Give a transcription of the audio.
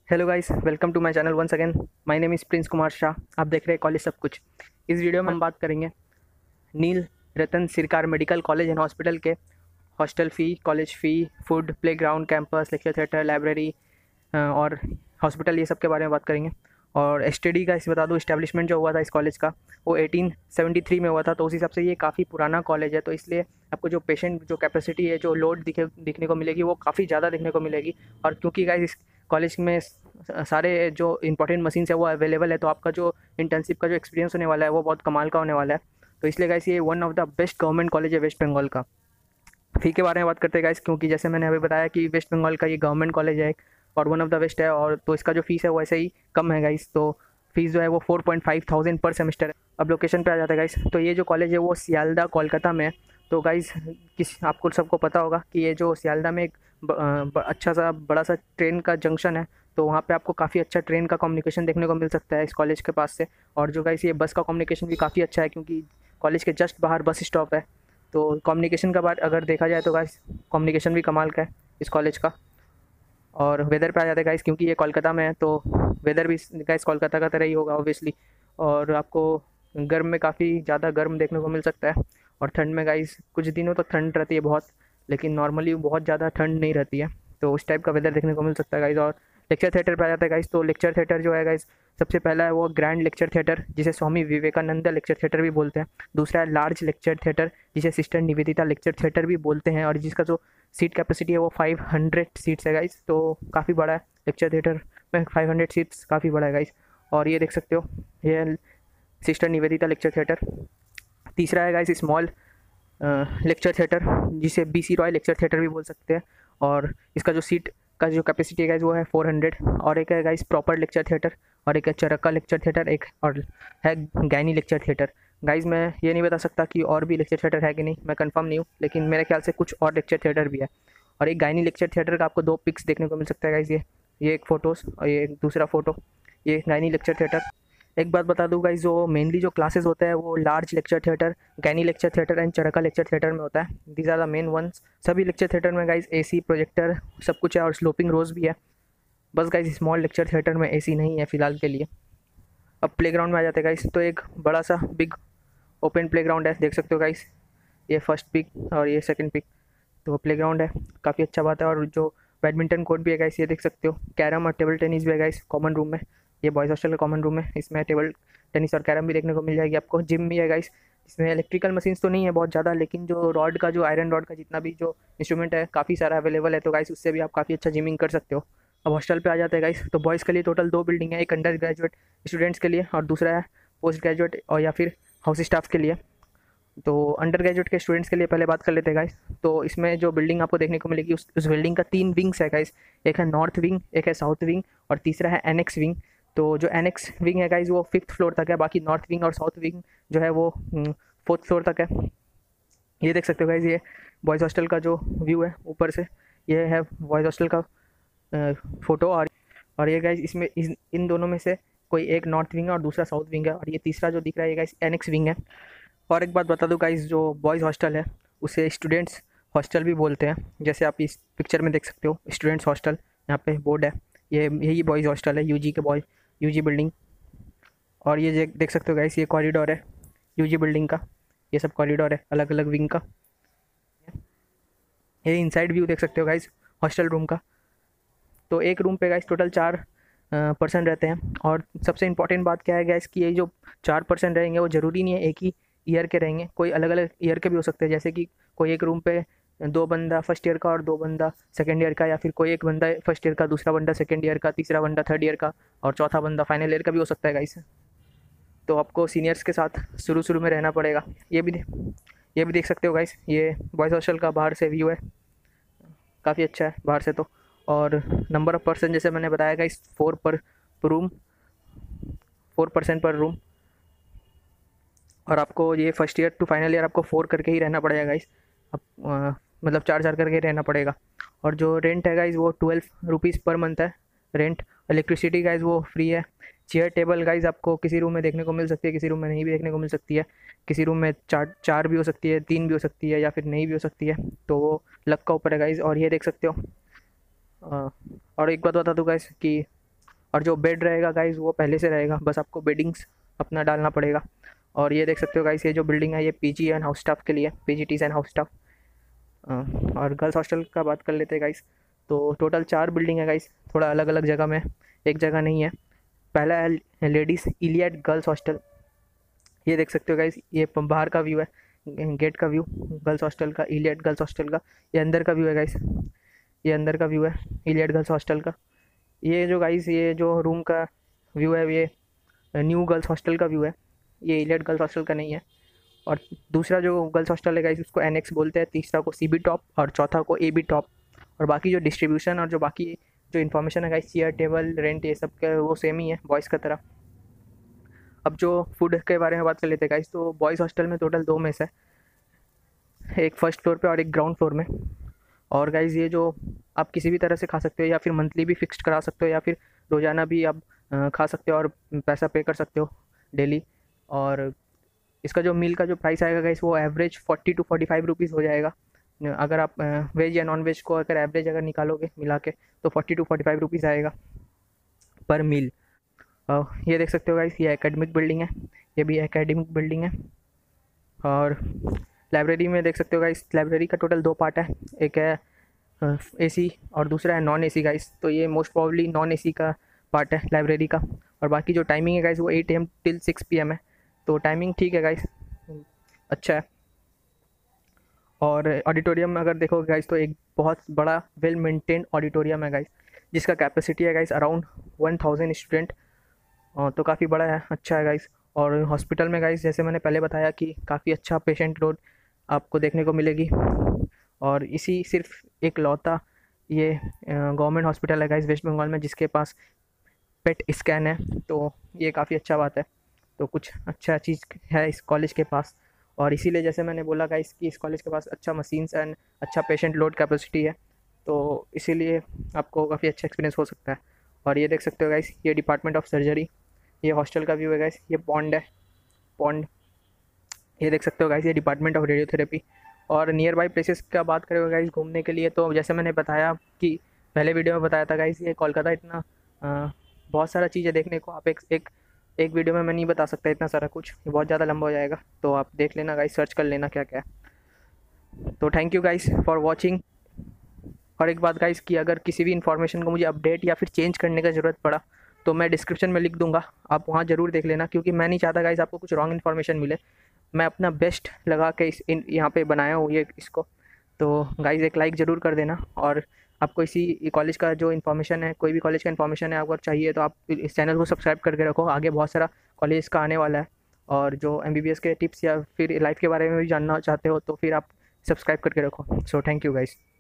Hello guys, welcome to my channel once again. My name is Prince Kumar Shah. आप देख रहे हैं कॉलेज सब कुछ। इस वीडियो में हम बात करेंगे Nil Ratan Sircar medical college and hospital के hostel fee, college fee, food, playground, campus, lecture theatre, library और हॉस्पिटल, ये सब के बारे में बात करेंगे। और एसटीडी का इस बता दूँ, इस्टेब्लिशमेंट जो हुआ था इस कॉलेज का वो 1873 में हुआ था। तो उस हिसाब से ये काफ़ी पुराना कॉलेज है, तो इसलिए आपको जो पेशेंट जो कैपेसिटी है, जो लोड दिखने को मिलेगी वो काफ़ी ज़्यादा देखने को मिलेगी। और क्योंकि गाइस इस कॉलेज में सारे जो इंपॉर्टेंट मशीन्स है वो अवेलेबल है, तो आपका जो इंटर्नशिप का जो एक्सपीरियंस होने वाला है वो बहुत कमाल का होने वाला है। तो इसलिए गाइस ये one of the best government college है वेस्ट बंगाल का। फ़ी के बारे में बात करते हैं गाइस, क्योंकि जैसे मैंने अभी बताया कि वेस्ट बंगाल का ये गवर्नमेंट कॉलेज है और वन ऑफ द बेस्ट है, और तो इसका जो फीस है वो ऐसे ही कम है गाइस। तो फीस जो है वो 4.5 थाउजेंड पर सेमेस्टर है। अब लोकेशन पे आ जाता है गाइस, तो ये जो कॉलेज है वो सियालदा कोलकाता में है। तो गाइस आपको सबको पता होगा कि ये जो सियालदा में एक अच्छा सा बड़ा सा ट्रेन का जंक्शन है, तो वहाँ पे आपको काफ़ी अच्छा ट्रेन का कम्युनिकेशन देखने को मिल सकता है इस कॉलेज के पास से। और जो गाइस ये बस का कम्युनिकेशन भी काफ़ी अच्छा है, क्योंकि कॉलेज के जस्ट बाहर बस स्टॉप है। तो कम्युनिकेशन का बात अगर देखा जाए तो गाइस कम्युनिकेशन भी कमाल का है इस कॉलेज का। और वेदर पे आ जाते हैं गाइस, क्योंकि ये कोलकाता में है तो वेदर भी गाइस कोलकाता का तरह ही होगा ऑब्वियसली। और आपको गर्म में काफ़ी ज़्यादा गर्म देखने को मिल सकता है, और ठंड में गाइस कुछ दिनों तो ठंड रहती है बहुत, लेकिन नॉर्मली बहुत ज़्यादा ठंड नहीं रहती है। तो उस टाइप का वेदर देखने को मिल सकता है गाइस। और लेक्चर थिएटर पे आ जाता है गाइस, तो लेक्चर थिएटर जो है गाइस, सबसे पहला है वो ग्रैंड लेक्चर थिएटर, जिसे स्वामी विवेकानंद लेक्चर थिएटर भी बोलते हैं। दूसरा है लार्ज लेक्चर थिएटर, जिसे सिस्टर निवेदिता लेक्चर थिएटर भी बोलते हैं, और जिसका जो सीट कैपेसिटी है वो 500 सीट्स है गाइस। तो काफ़ी बड़ा है लेक्चर थिएटर में, 500 सीट्स काफ़ी बड़ा है गाइस। और ये देख सकते हो, ये सिस्टर निवेदिता लेक्चर थिएटर। तीसरा है गाइस स्मॉल लेक्चर थिएटर, जिसे बीसी रॉय लेक्चर थिएटर भी बोल सकते हैं, और इसका जो सीट का जो कैपेसिटी है गाइस वो है 400। और एक है गाइस प्रॉपर लेक्चर थिएटर, और एक है चरक्का लेक्चर थिएटर, एक और है गैनी लेक्चर थिएटर। गाइस मैं ये नहीं बता सकता कि और भी लेक्चर थिएटर है कि नहीं, मैं कंफर्म नहीं हूँ, लेकिन मेरे ख्याल से कुछ और लेक्चर थिएटर भी है। और एक गायनी लेक्चर थिएटर का आपको दो पिक्स देखने को मिल सकता है गाइस, ये एक फ़ोटोज़ और ये एक दूसरा फ़ोटो, ये गायनी लेक्चर थिएटर। एक बात बता दूँ गाइस, जो मेनली जो क्लासेस होते हैं वो लार्ज लेक्चर थिएटर, गैनी lecture theatre and Charaka lecture theatre में होता है। These are the main ones. सभी लेक्चर थिएटर में गाइस एसी, प्रोजेक्टर सब कुछ है, और स्लोपिंग रोज भी है। बस गाइस स्मॉल लेक्चर थिएटर में एसी नहीं है फ़िलहाल के लिए। अब प्लेग्राउंड में आ जाते हैं गाइस, तो एक बड़ा सा बिग ओपन प्लेग्राउंड है, देख सकते हो गाइस, ये फर्स्ट पिक और ये सेकंड पिक। तो प्लेग्राउंड है, काफ़ी अच्छा बात है। और जो बैडमिंटन कोर्ट भी है गाइस, ये देख सकते हो। कैरम और टेबल टेनिस भी है गाइस कॉमन रूम में, ये बॉयज़ हॉस्टल का कॉमन रूम है, इसमें टेबल टेनिस और कैरम भी देखने को मिल जाएगी आपको। जिम भी है गाइस, इसमें इलेक्ट्रिकल मशीन्स तो नहीं है बहुत ज़्यादा, लेकिन जो रॉड का, जो आयरन रॉड का जितना भी जो इंस्ट्रूमेंट है काफ़ी सारा अवेलेबल है, तो गाइस उससे भी आप काफ़ी अच्छा जिमिंग कर सकते हो। अब हॉस्टल पे आ जाते हैं गाइस, तो बॉयज़ के लिए टोटल दो बिल्डिंग है, एक अंडर ग्रेजुएट स्टूडेंट्स के लिए और दूसरा है पोस्ट ग्रेजुएट और या फिर हाउस स्टाफ के लिए। तो अंडर ग्रेजुएट के स्टूडेंट्स के लिए पहले बात कर लेते हैं गाइस। तो इसमें जो बिल्डिंग आपको देखने को मिलेगी, उस बिल्डिंग का 3 विंग्स है गाइस। एक है नॉर्थ विंग, एक है साउथ विंग, और तीसरा है एनेक्स विंग। तो जो एनेक्स विंग है गाइस वो 5th फ्लोर तक है, बाकी नॉर्थ विंग और साउथ विंग जो है वो 4th फ्लोर तक है। ये देख सकते हो गाइस, ये बॉयज़ हॉस्टल का जो व्यू है ऊपर से, ये है बॉयज़ हॉस्टल का फ़ोटो। और ये गाइस इसमें इन दोनों में से कोई एक नॉर्थ विंग है और दूसरा साउथ विंग है, और ये तीसरा जो दिख रहा है ये गाइस एनेक्स विंग है। और एक बात बता दूँ गाइस, जो बॉयज़ हॉस्टल है उसे स्टूडेंट्स हॉस्टल भी बोलते हैं। जैसे आप इस पिक्चर में देख सकते हो स्टूडेंट्स हॉस्टल, यहाँ पे बोर्ड है, ये यही बॉयज़ हॉस्टल है, यूजी के बॉय यूजी बिल्डिंग। और ये देख सकते हो गाइस, ये कॉरिडोर है यूजी बिल्डिंग का, ये सब कॉरिडोर है अलग अलग विंग का। ये इनसाइड व्यू देख सकते हो गाइस हॉस्टल रूम का। तो एक रूम पे गाइस टोटल 4 पर्सन रहते हैं। और सबसे इंपॉर्टेंट बात क्या है गाइस कि ये जो 4 पर्सन रहेंगे वो ज़रूरी नहीं है एक ही ईयर के रहेंगे, कोई अलग अलग ईयर के भी हो सकते हैं। जैसे कि कोई एक रूम पे 2 बंदा फर्स्ट ईयर का और 2 बंदा सेकंड ईयर का, या फिर कोई एक बंदा फर्स्ट ईयर का, दूसरा बंदा सेकंड ईयर का, तीसरा बंदा थर्ड ईयर का, और चौथा बंदा फाइनल ईयर का भी हो सकता है गाइस। तो आपको सीनियर्स के साथ शुरू शुरू में रहना पड़ेगा। ये भी देख सकते हो गाइस, ये बॉयज़ हॉस्टल का बाहर से व्यू है, काफ़ी अच्छा है बाहर से तो। और नंबर ऑफ़ पर्सन जैसे मैंने बताया गाइस 4 पर रूम, 4 पर्सन पर रूम। और आपको ये first year to final year आपको 4 करके ही रहना पड़ेगा गाइस। अब मतलब 4 करके ही रहना पड़ेगा। और जो रेंट है गाइस वो 12 रुपीज़ पर मंथ है रेंट। इलेक्ट्रिसिटी गाइस वो फ्री है। चेयर टेबल गाइस आपको किसी रूम में देखने को मिल सकती है, किसी रूम में नहीं भी देखने को मिल सकती है। किसी रूम में चार भी हो सकती है, 3 भी हो सकती है, या फिर नहीं भी हो सकती है, तो वो लक का ऊपर है गाइस। और ये देख सकते हो। और एक बात बता दूँ गाइस कि और जो बेड रहेगा गाइस वो पहले से रहेगा, बस आपको बेडिंग्स अपना डालना पड़ेगा। और ये देख सकते हो गाइस, ये जो बिल्डिंग है ये पीजी एंड हाउस स्टाफ के लिए, पीजीटीज एंड हाउस स्टाफ। और गर्ल्स हॉस्टल का बात कर लेते हैं गाइस। तो टोटल 4 बिल्डिंग है गाइस, थोड़ा अलग अलग जगह में, एक जगह नहीं है। पहला है लेडीज़ इलियट गर्ल्स हॉस्टल। ये देख सकते हो गाइस, ये बाहर का व्यू है, गेट का व्यू गर्ल्स हॉस्टल का, इलियट गर्ल्स हॉस्टल का। ये अंदर का व्यू है गाइस, ये अंदर का व्यू है इलियट गर्ल्स हॉस्टल का। ये जो गाइस, ये जो रूम का व्यू है ये न्यू गर्ल्स हॉस्टल का व्यू है, ये इलियट गर्ल्स हॉस्टल का नहीं है। और दूसरा जो गर्ल्स हॉस्टल है गाइस उसको एनेक्स बोलते हैं, तीसरा को सीबी टॉप और चौथा को एबी टॉप। और बाकी जो डिस्ट्रीब्यूशन और जो बाकी जो इन्फॉर्मेशन है गाइस, चेयर टेबल रेंट ये सब का वो सेम ही है बॉयज़ का तरह। अब जो फूड के बारे में बात कर लेते हैं गाइस, तो बॉयज़ हॉस्टल में टोटल 2 मेस है, एक फर्स्ट फ्लोर पे और एक ग्राउंड फ्लोर में। और गाइस ये जो आप किसी भी तरह से खा सकते हो, या फिर मंथली भी फिक्स्ड करा सकते हो, या फिर रोज़ाना भी आप खा सकते हो और पैसा पे कर सकते हो डेली। और इसका जो मील का जो प्राइस आएगा गाइस वो एवरेज 40 टू 45 रुपीज़ हो जाएगा। अगर आप वेज या नॉन वेज को अगर एवरेज अगर निकालोगे मिला के, तो 40 टू 45 रुपीज़ आएगा पर मील। ये देख सकते हो गाइस, ये एकेडमिक बिल्डिंग है, ये भी एकेडमिक बिल्डिंग है। और लाइब्रेरी में देख सकते हो गाइस, लाइब्रेरी का टोटल 2 पार्ट है, एक है एसी और दूसरा है नॉन एसी गाइस। तो ये मोस्ट प्रॉब्ली नॉन एसी का पार्ट है लाइब्रेरी का। और बाकी जो टाइमिंग है गाइस वो 8 AM टिल 6 PM है, तो टाइमिंग ठीक है गाइस, अच्छा है। और ऑडिटोरियम में अगर देखोगे गाइस तो एक बहुत बड़ा वेल मेंटेन्ड ऑडिटोरियम है गाइस, जिसका कैपेसिटी है गाइस अराउंड 1000 स्टूडेंट। तो काफ़ी बड़ा है, अच्छा है गाइस। और हॉस्पिटल में गाइस जैसे मैंने पहले बताया कि काफ़ी अच्छा पेशेंट लोड आपको देखने को मिलेगी। और इसी सिर्फ एक लौता ये गवर्नमेंट हॉस्पिटल है गाइस वेस्ट बंगाल में जिसके पास पेट स्कैन है, तो ये काफ़ी अच्छा बात है। तो कुछ अच्छा चीज़ है इस कॉलेज के पास, और इसीलिए जैसे मैंने बोला गाइस कि इस कॉलेज के पास अच्छा मशीन्स एंड अच्छा पेशेंट लोड कैपेसिटी है, तो इसीलिए आपको काफ़ी अच्छा एक्सपीरियंस हो सकता है। और ये देख सकते हो गाइस, ये डिपार्टमेंट ऑफ सर्जरी, ये हॉस्टल का व्यू है गाइस, ये पॉन्ड है, पॉन्ड। ये देख सकते हो गाइस, ये डिपार्टमेंट ऑफ रेडियोथेरेपी। और नियर बाई प्लेसेस का बात करेंगे गाइस घूमने के लिए, तो जैसे मैंने बताया कि पहले वीडियो में बताया था गाइस, ये कोलकाता इतना बहुत सारा चीज़ है देखने को। आप एक वीडियो में मैं नहीं बता सकता इतना सारा कुछ, ये बहुत ज़्यादा लंबा हो जाएगा, तो आप देख लेना गाइस, सर्च कर लेना क्या क्या है। तो thank you guys for watching. और एक बात गाइस कि अगर किसी भी इन्फॉर्मेशन को मुझे अपडेट या फिर चेंज करने का ज़रूरत पड़ा तो मैं डिस्क्रिप्शन में लिख दूंगा, आप वहाँ ज़रूर देख लेना, क्योंकि मैं नहीं चाहता गाइस आपको कुछ रॉन्ग इन्फॉर्मेशन मिले। मैं अपना बेस्ट लगा के यहाँ पे बनाया हूँ ये इसको। तो गाइस एक लाइक ज़रूर कर देना। और आपको इसी कॉलेज का जो इन्फॉर्मेशन है, कोई भी कॉलेज का इन्फॉर्मेशन है अगर चाहिए, तो आप इस चैनल को सब्सक्राइब करके रखो, आगे बहुत सारा कॉलेज का आने वाला है। और जो MBBS के टिप्स या फिर लाइफ के बारे में भी जानना चाहते हो तो फिर आप सब्सक्राइब करके रखो। So thank you guys.